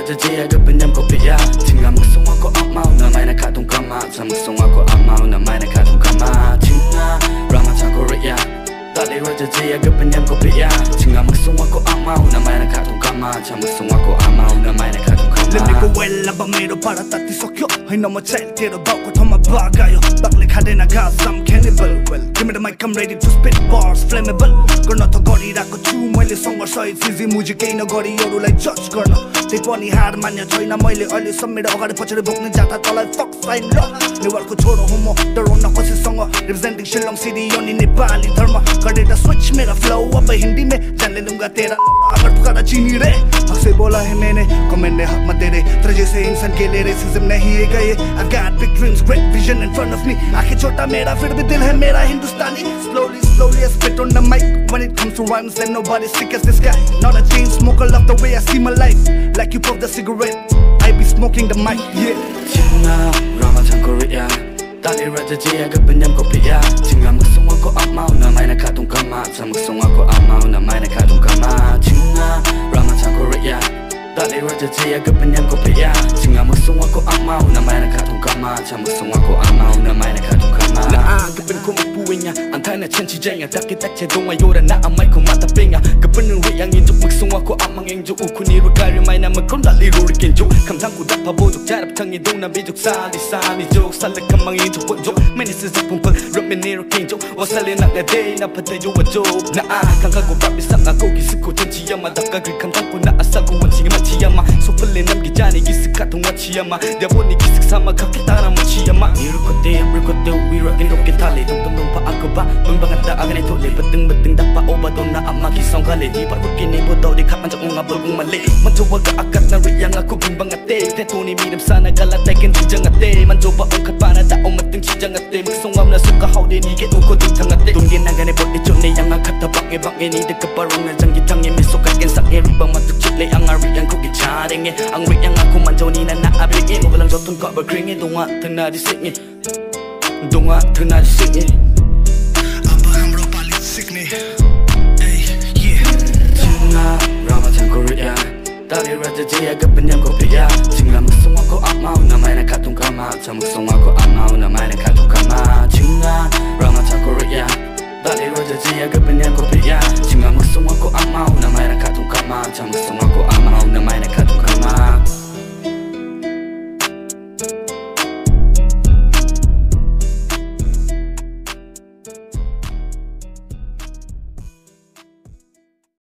Jaya kepenyam kopi ya Tinggal musuh aku amau Namai nak katung kama Sama musuh aku amau Namai nak katung kama Tinggal Rama cangkuri ya Tali Raja Jaya kepenyam kopi ya Tinggal musuh aku amau Namai nak katung kama Sama musuh aku amau Namai nak katung kama Let me go well Laba mero para tati sokyo Hay no mo child Tiro bao ko thoma bagayo Bakle khade na ga some cannibal Well give me the mic I'm ready to spit bars Flammable Garna to gari rako chu मैले सङ्घर्ष चिजी मुझे केही नगरी अरूलाई जज गर्न त्यही पनि हार मान्य छैन मैले अहिले मेरो अगाडि पछाडि बोक्ने जाता तलाई फक साइन ल नेवारको छोरो हो म डराउन कसैसँग रिप्रेजेन्टिङ शिलङ सिटी अनि नेपाली धर्म गरेर स्विच मेरा फ्लो अब हिन्दी में जानले लूंगा तेरा अगर पुकारा चीनी रे हसे बोला है मैंने कमेंट ने हक मत दे रे तेरे जैसे इंसान के लिए रेसिज्म नहीं है गए I've got big dreams great vision in front of me आंखें छोटा मेरा फिर भी दिल है मेरा हिंदुस्तानी slowly I spit on the mic when it comes to rhymes and nobody sick as this guy not a chain smoker love the way I see my life like you puff the cigarette I be smoking the mic yeah Chinga Rama cangkuri ya Tali Raja Jaya kepenyam kopi ya Chinga musuh aku amau Namai nak katung kama Sama musuh aku amau Namai nak katung kama Chinga Rama cangkuri ya Tali Raja Jaya kepenyam kopi ya Chinga musuh aku amau Namai nak katung kama Sama musuh aku amau Namai nak katung kama Kepen ku mempuinya Antara cenci jaya Daki tak cedong ayora Na amai ku mata penga Kepen ri yang injuk Musuh aku amang yang juk Uku niru kari main nama kau dali ruri kenjuk Kamtang ku dapat bodok Jarap tangi dong na bijuk Sali jok Salak kamang injuk Wajok Meni sezak pumpel Rame niru kenjuk Wasali nak ngadei Na patayu wajok Na kangka ku babi sak aku Gisiku cenci yama Daka gri kamtang ku na asal ku Wanci maci yama So pele nam gijani Gisik katung waci yama Dia boni gisik sama Kakitara maci yama Niru kote We rockin' rock tali Tung pa ako ba Bangbangat da agan ito le Beteng dapa oba do na ama kisang kali Di parut kini bodaw di kapan cak mga bagong mali Mantuwag ka akat na riyang ako bimbangate Teto ni midam sana galatay kin tijangate Mantuwa ungkat pa na dao mating tijangate Magsungam na suka how din higit uko din tangate Tungin na gani bot icho ni yang akat tabang ibang ini Dekaparong na jang gitangi Misukat kin sak ribang matukchit le Ang ariyang ko gicharingi Ang riyang ako manjaw ni na naabringi Walang jotun ka bagringi Dunga tang na disikni Dunga tang na disikni Aba hamro palit sikni Ay yeah Chinga Rama cangkuri ya Tali Raja Jaya kepenyam kopi ya Chinga musuh aku amau Namai nak katung kama Sama musuh aku amau Namai nak katung kama Chinga Rama cangkuri ya Tali Raja Jaya kepenyam kopi ya Chinga musuh aku amau Namai nak katung kama Sama musuh